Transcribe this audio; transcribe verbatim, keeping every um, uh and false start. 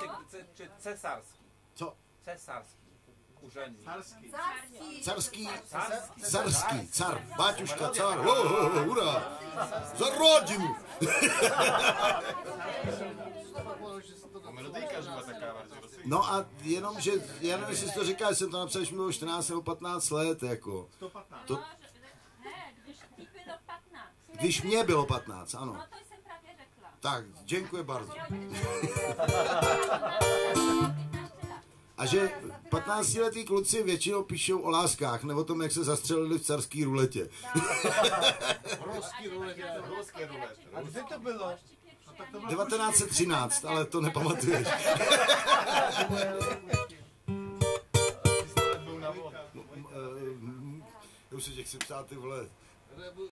cesarský. Co? Cesarský. Úřední. Carský. Carský. Carský. Carský. Car. Báťuška, car. Oh, oh, oh, hurá. Za rodinu. No a jenom, že, já nevím, jestli jsi to říkal, jsem to napsal, když mi bylo čtrnáct nebo patnáct let, jako. To, Ne, když ti bylo patnáct. když mě bylo patnáct, ano. No to jsem právě řekla. Tak, děkuji bardzo. A že patnáctiletí kluci většinou píšou o láskách, nebo o tom, jak se zastřelili v carský ruletě. Ruský ruletě, ruské ruletě. A kde to bylo? devatenáct set třináct, ale to nepamatuješ. Já už se tě chci ptát, ty vole.